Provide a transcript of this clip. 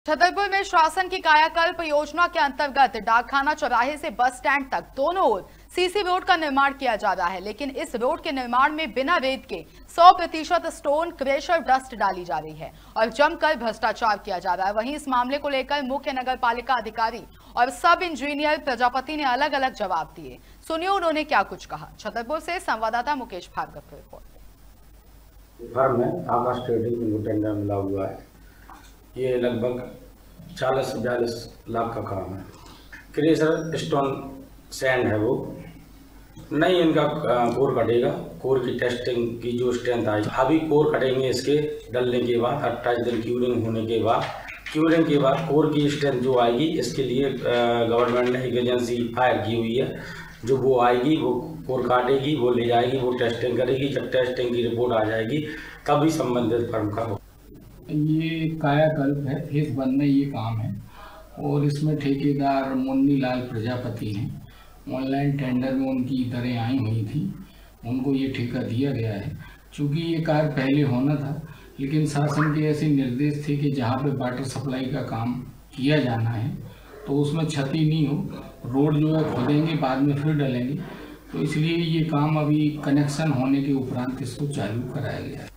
छतरपुर में शासन की कायाकल्प योजना के अंतर्गत डाकखाना चौराहे से बस स्टैंड तक दोनों ओर सीसी रोड का निर्माण किया जा रहा है, लेकिन इस रोड के निर्माण में बिना रेत के 100% स्टोन क्रेशर डस्ट डाली जा रही है और जमकर भ्रष्टाचार किया जा रहा है। वहीं इस मामले को लेकर मुख्य नगर पालिका अधिकारी और सब इंजीनियर प्रजापति ने अलग अलग जवाब दिए। सुनिए उन्होंने क्या कुछ कहा। छतरपुर से संवाददाता मुकेश भार्गव की रिपोर्ट। फर्म में आकाश ट्रेडिंग को टेंडर मिला हुआ है। ये लगभग 40-42 लाख का काम है। क्रेशर स्टोन सैंड है वो नहीं, इनका कोर कटेगा। कोर की टेस्टिंग की जो स्ट्रेंथ आई, अभी कोर कटेंगे इसके डलने के बाद 28 दिन क्यूरिंग होने के बाद कोर की स्ट्रेंथ जो आएगी, इसके लिए गवर्नमेंट ने एक एजेंसी हायर की हुई है। जो वो आएगी वो कोर काटेगी, वो ले जाएगी, वो टेस्टिंग करेगी। जब टेस्टिंग की रिपोर्ट आ जाएगी तभी संबंधित फर्म का हो। ये कायाकल्प है, फेज 1 में ये काम है और इसमें ठेकेदार मुन्नी लाल प्रजापति हैं। ऑनलाइन टेंडर में उनकी दरें आई हुई थी, उनको ये ठेका दिया गया है। चूँकि ये कार्य पहले होना था, लेकिन शासन के ऐसे निर्देश थे कि जहाँ पे वाटर सप्लाई का काम किया जाना है तो उसमें क्षति नहीं हो। रोड जो है खोदेंगे, बाद में फिर डलेंगे, तो इसलिए ये काम अभी कनेक्शन होने के उपरांत इसको चालू कराया गया है।